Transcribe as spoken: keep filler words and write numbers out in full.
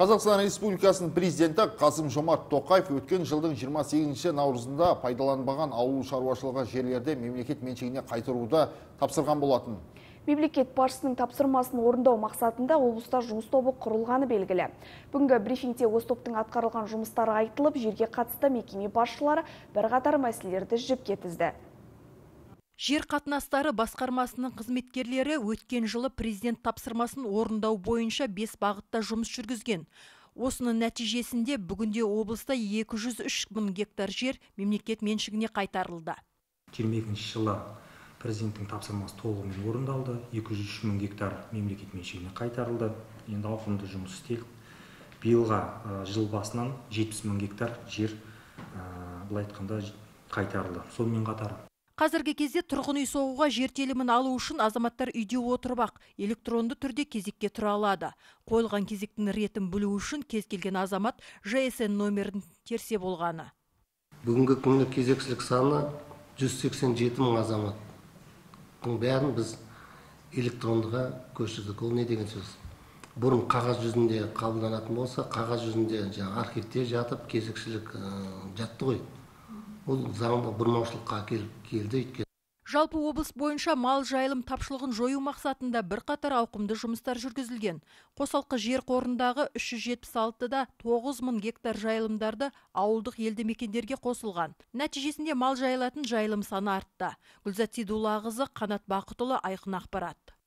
Қазақстан Республикасының президенті Қасым-Жомарт Тоқаев өткен жылдың жиырма сегізінші наурызында пайдаланбаған ауыл шаруашылығы жерлерде мемлекет меншігіне қайтаруды тапсырған болатын. Мемлекет басшысының тапсырмасын орындау мақсатында облыста жұмыс тобы құрылғаны белгілі. Бүгінгі брифингте осы топтың атқарылған жұмыстары айтылып, жерге қатысты мекеме басшылары бірқатар мәселелерді жіпке тізді. Жер қатынастары басқармасының қызметкерлері өткен жылы президент тапсырмасын орындау бойынша бес бағытта жұмыс жүргізген. Осының нәтижесінде бүгінде облыста екі жүз үш мың гектар жер мемлекет меншігіне қайтарылды. жиырма екінші жылы президенттің тапсырмасы толығымен орындалды. екі жүз үш мың гектар мемлекет меншігіне қайтарылды. Енді ауқымды жұмыс істеліп, биылға жыл басынан жетпіс мың гектар жер былай айтқанда қайтарылды. Сонымен қатар Қазіргі кезде тұрғын үй соғуға жер телімін алу үшін азаматтар үйде отырып ақ электронды түрде кезекке тұра алады. Қойылған кезектің ретін білу үшін кез келген азамат Ж С Н номерін терсе болғаны. Бүгінгі күні кезекшілік саны жүз сексен жеті мың азамат. Бұның бәрін біз электрондыға көшірдік. Ол не деген сөз? Бұрын қағаз жүзінде қабылданатын болса, қағаз жүзінде архивте жатып кезекшілік жатты ғой. Ол заңда бұрмаушылыққа келді. Жалпы облыс бойынша мал жайылым тапшылығын жою мақсатында бірқатар ауқымды жұмыстар жүргізілген. Қосалқы жер қорындағы үш жүз жетпіс алтыда тоғыз мың гектар жайылымдарды ауылдық елді мекендерге қосылған. Нәтижесінде мал жайылатын жайылым саны артты. Гүлзат Сейдуллақызы, Қанат Бақытұлы, Айқын ақпарат.